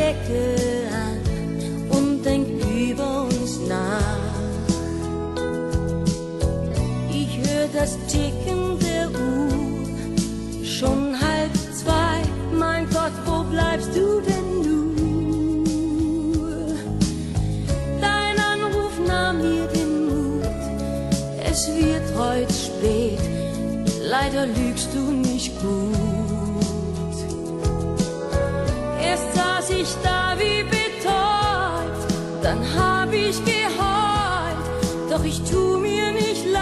Decke an und denk über uns nach. Ich hör das Ticken der Uhr, schon 1:30. Mein Gott, wo bleibst du denn nur? Dein Anruf nahm mir den Mut, es wird heut spät, leider lügst du nicht gut. Erst saß ich da wie betäubt, dann hab ich geheult, doch ich tu mir nicht leid.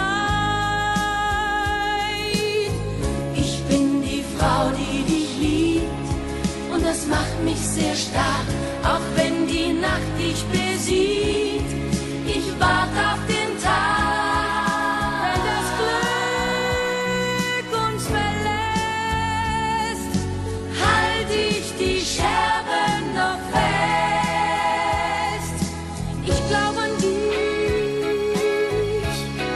Ich bin die Frau, die dich liebt, und das macht mich sehr stark, auch wenn die Nacht dich besiegt. Ich wart auf den Tag, wenn das Glück uns verlässt, halt ich die Scherben noch fest. Ich glaub an dich.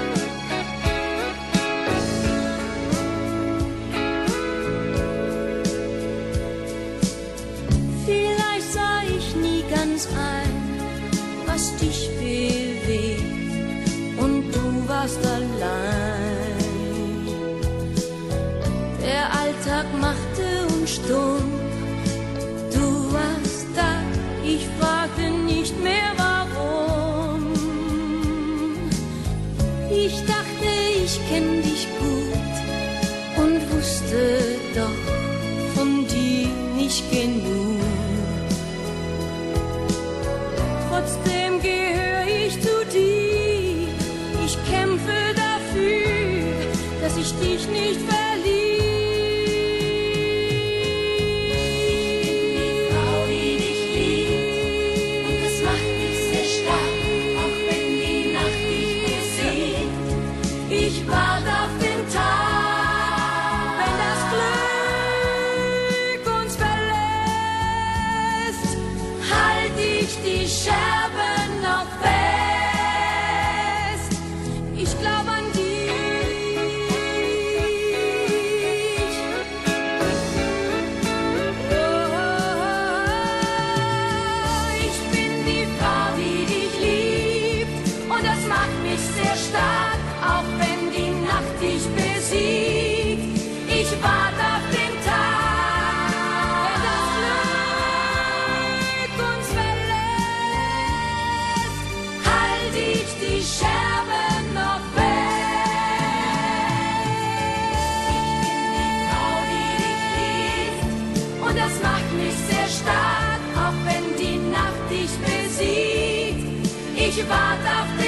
Vielleicht sah ich nie ganz ein, was dich bewegt, und du warst allein. Der Alltag machte uns stumm, du warst da, ich fragte nicht mehr warum. Ich dachte, ich kenn dich gut und wusste doch von dir nicht genug. Trotzdem gehör ich zu dir, ich kämpfe dafür, dass ich dich nicht verliere. Ich wart auf den Tag, wenn das Glück uns verlässt, halt ich die Scherben noch fest. Ich glaub an dich. Oh, ich bin die Frau, die dich liebt, und das macht mich sehr stark, auch wenn die Nacht dich besiegt. Ich wart auf den Tag, wenn das Glück uns verlässt, halt ich die Scherben noch fest. Ich bin die Frau, die dich liebt, und das macht mich sehr stark, auch wenn die Nacht dich besiegt. Ich wart auf den